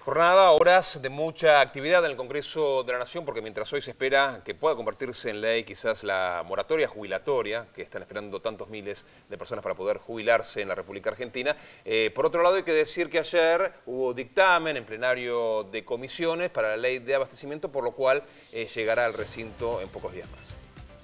Jornada, horas de mucha actividad en el Congreso de la Nación, porque mientras hoy se espera que pueda convertirse en ley quizás la moratoria jubilatoria, que están esperando tantos miles de personas para poder jubilarse en la República Argentina. Por otro lado, hay que decir que ayer hubo dictamen en plenario de comisiones para la ley de abastecimiento, por lo cual llegará al recinto en pocos días más.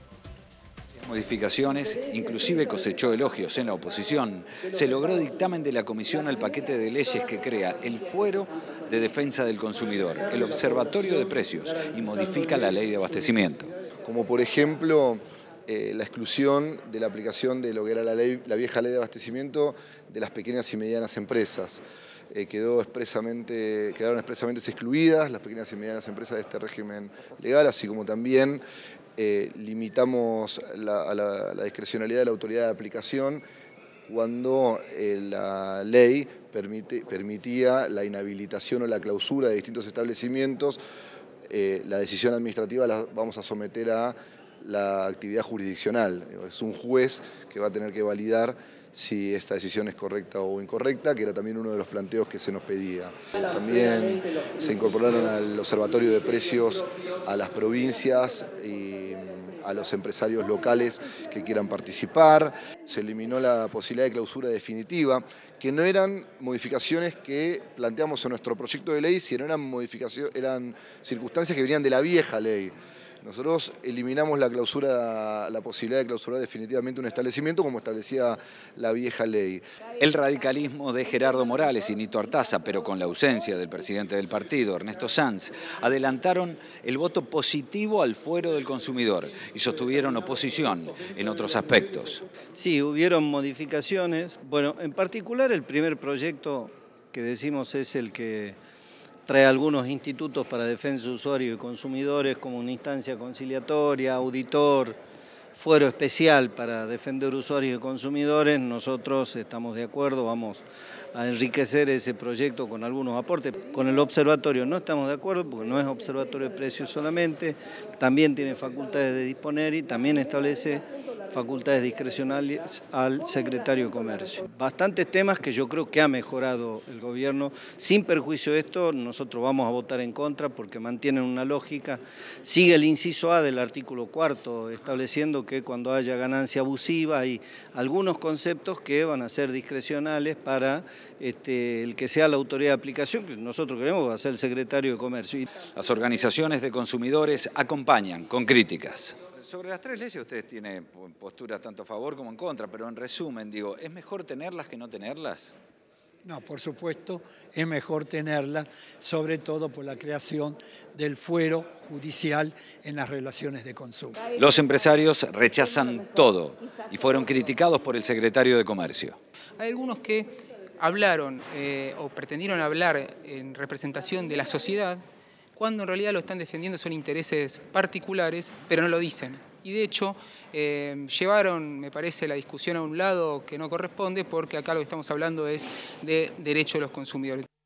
Modificaciones, inclusive cosechó elogios en la oposición. Se logró dictamen de la comisión al paquete de leyes que crea el Fuero de Defensa del Consumidor, el Observatorio de Precios y modifica la ley de abastecimiento. Como por ejemplo la exclusión de la aplicación de lo que era la vieja ley de abastecimiento de las pequeñas y medianas empresas. Quedaron expresamente excluidas las pequeñas y medianas empresas de este régimen legal, así como también limitamos la discrecionalidad de la autoridad de aplicación cuando la ley permitía la inhabilitación o la clausura de distintos establecimientos. La decisión administrativa la vamos a someter a la actividad jurisdiccional. Es un juez que va a tener que validar si esta decisión es correcta o incorrecta, que era también uno de los planteos que se nos pedía. También se incorporaron al Observatorio de Precios a las provincias y a los empresarios locales que quieran participar. Se eliminó la posibilidad de clausura definitiva, que no eran modificaciones que planteamos en nuestro proyecto de ley, sino eran circunstancias que venían de la vieja ley. Nosotros eliminamos la posibilidad de clausurar definitivamente un establecimiento como establecía la vieja ley. El radicalismo de Gerardo Morales y Nito Artaza, pero con la ausencia del presidente del partido, Ernesto Sanz, adelantaron el voto positivo al Fuero del Consumidor y sostuvieron oposición en otros aspectos. Sí, hubieron modificaciones. Bueno, en particular el primer proyecto que decimos es el que trae algunos institutos para defensa de usuarios y consumidores como una instancia conciliatoria, auditor, fuero especial para defender usuarios y consumidores. Nosotros estamos de acuerdo, vamos a enriquecer ese proyecto con algunos aportes. Con el observatorio no estamos de acuerdo porque no es observatorio de precios solamente, también tiene facultades de disponer y también establece facultades discrecionales al secretario de Comercio. Bastantes temas que yo creo que ha mejorado el gobierno. Sin perjuicio de esto, nosotros vamos a votar en contra porque mantienen una lógica. Sigue el inciso A del artículo 4, estableciendo que cuando haya ganancia abusiva hay algunos conceptos que van a ser discrecionales para el que sea la autoridad de aplicación, que nosotros queremos va a ser el secretario de Comercio. Las organizaciones de consumidores acompañan con críticas. Sobre las tres leyes ustedes tienen posturas tanto a favor como en contra, pero en resumen, digo, ¿es mejor tenerlas que no tenerlas? No, por supuesto, es mejor tenerlas, sobre todo por la creación del fuero judicial en las relaciones de consumo. Los empresarios rechazan todo y fueron criticados por el secretario de Comercio. Hay algunos que hablaron o pretendieron hablar en representación de la sociedad, cuando en realidad lo están defendiendo son intereses particulares, pero no lo dicen. Y de hecho, llevaron, me parece, la discusión a un lado que no corresponde, porque acá lo que estamos hablando es de derecho de los consumidores.